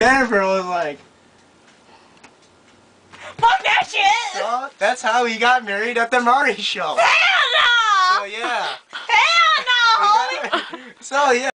Jennifer was like, fuck that shit! so that's how he got married at the Maury show. Hell no! So yeah. Hell no, homie! So yeah.